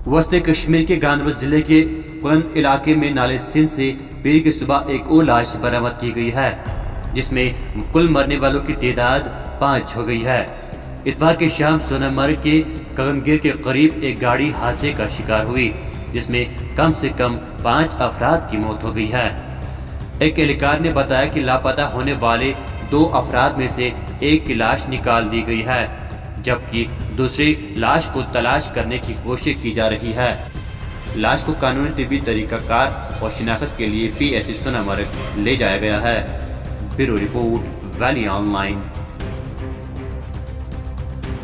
वस्ते कश्मीर के गांधरबल जिले के कुलन इलाके में नाले सिंध से पीर की सुबह एक और लाश बरामद की गई है, जिसमें कुल मरने वालों की तादाद 5 हो गई है। इतवार की शाम सोनामर्ग के गगनगिर के करीब एक गाड़ी हादसे का शिकार हुई, जिसमें कम से कम 5 अफराद की मौत हो गई है। एक एहलकार ने बताया कि लापता होने वाले 2 अफराद में से एक की लाश निकाल दी गई है, जबकि दूसरी लाश को तलाश करने की कोशिश की जा रही है। लाश को कानूनी तिब्बी तरीकाकार और शिनाख्त के लिए PSC सोनामर्ग ले जाया गया है। Bureau report, valley online.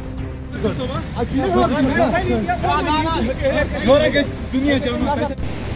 दुनिया